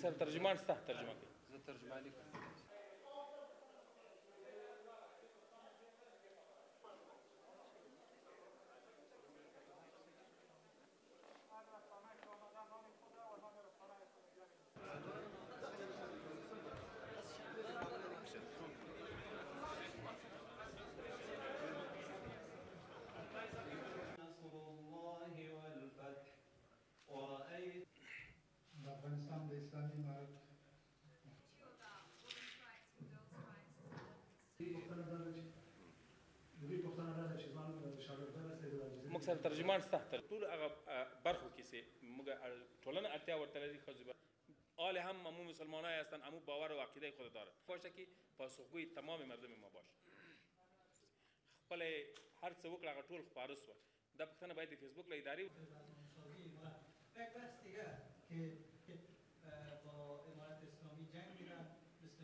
سره ترجمان شته ترجمه کوي. زه ترجمه لیکم. افغانستان د اسلامي امارت موږ سره ترجمان شته ټول هغه برخو کې سي موږ ټولنه اړتیا ورته لري ښځو آل هم امو مسلمانای هستن امو باور و عقیده خود دارن باشه که پاسخگوی تمام مردم ما باشه خپل هر څه وکړه هغه ټول خپاره سوه دا پوښتنه باید د فیسبوک له ادارې یک بحث دیگه که با امارت اسلامی جنگ میرن مثل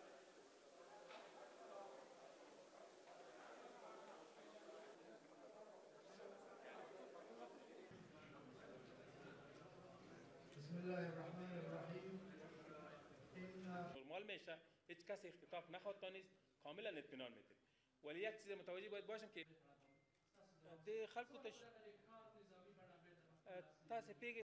بسم الله الرحمن الرحیم نرمال میشه هیچ کس اختطاف نخواهد دانست کاملا اطمینان میده ولی یک چیز متوجه باید باشم که د خلکو تاسو پیږئ